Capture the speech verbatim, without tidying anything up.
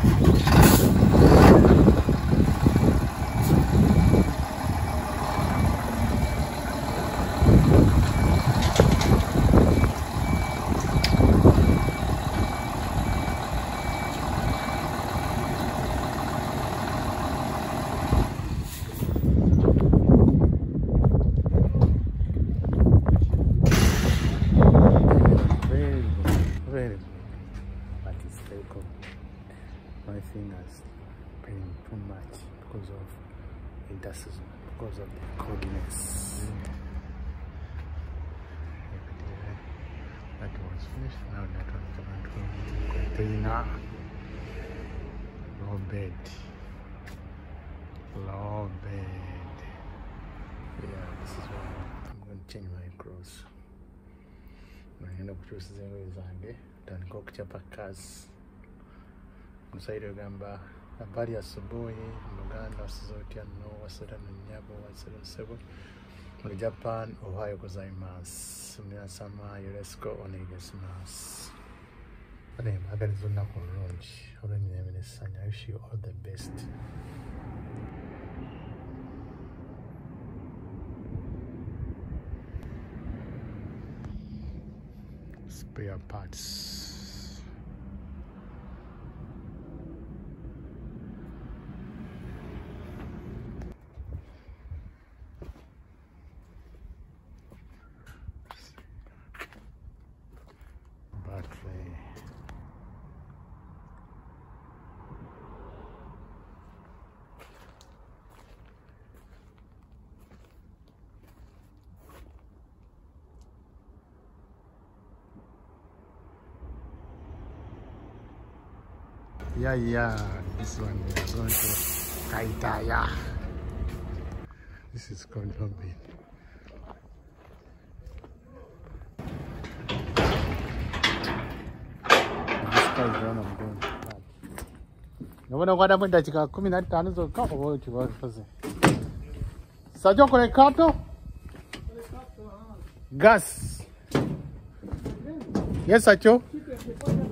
My fingers pain too much because of winter season, because of the coldness. That was finished. Now that one coming to container. Low bed. Low bed. Yeah, this is what I'm going to change my clothes. I'm going to choose the way I'm going to chapa kazi. Musaidi ogamba habari asubuhi Muganda wasizotia no wasera nyabo wasera sebo muri Japan ohayo gozaimasu minasama yoresko onegesmasu ane magari zonna kulungi olw'emirembe sanya. I wish you all the best. Spare parts. Yeah, yeah, this one we are going to Kaitaya. This is called Robin. This guy is one of them. No one got up with that chicken coming at Tanis or cup of what you want for say. Sajo Corecato Gas. Yes, Sacho.